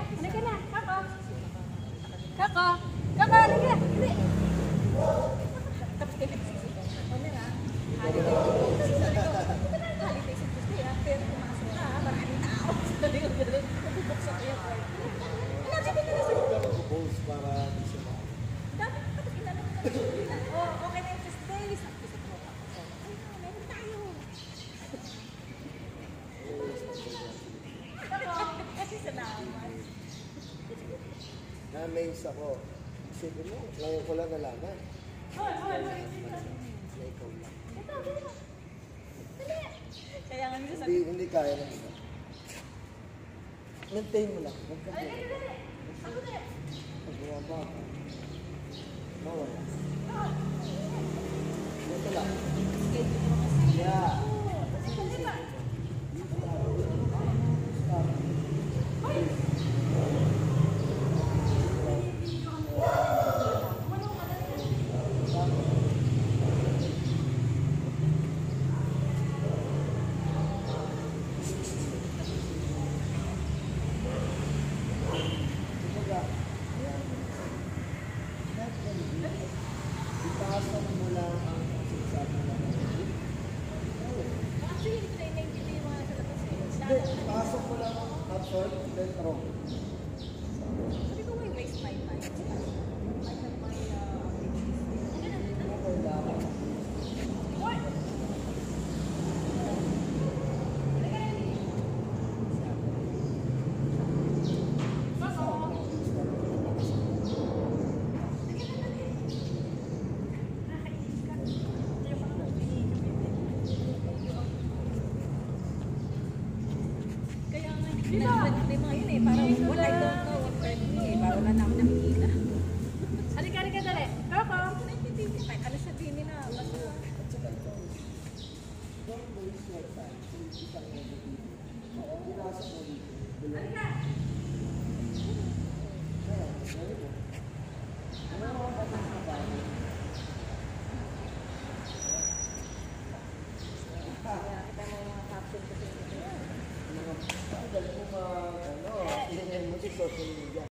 Halika na. Coco. Coco. Coco, halika. Dali. Holiday sa Tuesday, ha? Pero pumasok ka, ha? Maraming tao. Sabi ko, gano'n. Bubuksan ko yung party. Ano, sabi ko na sa'yo. Hindi ako mag-post para di siya mo. Dapat kapag inanong ka na. Oh, okay na yung Tuesday. Sabi ko sa tropa ko. Ay, meron tayo. Kasi salamat. Na-amaze ako. Isipin mo, ngayon ko lang nalaman. Hoy. Na ikaw lang. Ito, dali. Kaya nga nito sabi. Hindi kaya ng iba. Maintain mo lang. Huwag ka Dali. Ako na. magawa ba ako? Mawala. Ito lang. Schedule mo kasi. Yeah. Ipasok mo lang ang sinasabi mo lang. Actually, hindi ko na inaintindi yung mga sa labas eh. Hindi, pasok mo lang ang absorb, then throw. Sabi ko, why waste my time? I have my Okay lang. Kaya nga, may mga yun eh, parang what I don't know, what hurt me eh, parang wala na ako nakikita. Halika, dali. Coco! Ano sabihin nila? Mas At saka ito, don't waste your time. Isang negative. Pinasok mo dito. halika! Kaya, sabi mo. Ano mga batang na bago? Kaya kita mo mga caption kasi. Mga, dahil mo ano, ilan mo si social media.